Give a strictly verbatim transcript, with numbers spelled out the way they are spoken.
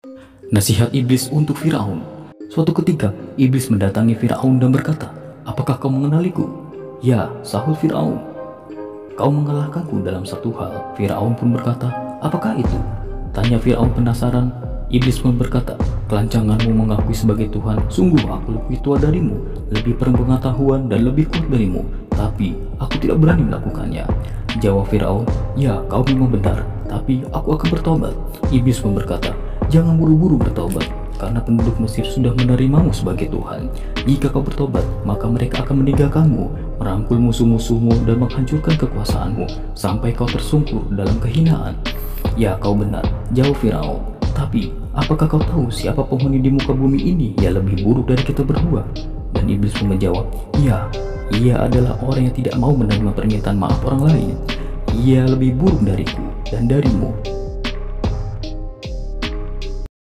Nasihat iblis untuk Firaun. Suatu ketika, iblis mendatangi Firaun dan berkata, "Apakah kau mengenaliku?" "Ya," sahut Firaun. "Kau mengalahkanku dalam satu hal." Firaun pun berkata, "Apakah itu?" Tanya Firaun penasaran. Iblis pun berkata, "Kelancanganmu mengakui sebagai Tuhan. Sungguh aku lebih tua darimu, lebih berpengetahuan dan lebih kuat darimu, tapi aku tidak berani melakukannya." Jawab Firaun, "Ya, kau memang benar, tapi aku akan bertobat." Iblis pun berkata, "Jangan buru-buru bertobat, karena penduduk Mesir sudah menerimamu sebagai Tuhan. Jika kau bertobat, maka mereka akan meninggalkanmu, merangkul musuh-musuhmu dan menghancurkan kekuasaanmu, sampai kau tersungkur dalam kehinaan." "Ya, kau benar," jawab Firaun. "Tapi, apakah kau tahu siapa penghuni di muka bumi ini yang lebih buruk dari kita berdua?" Dan iblis pun menjawab, "Ya, ia adalah orang yang tidak mau menerima permintaan maaf orang lain. Ia lebih buruk dariku dan darimu."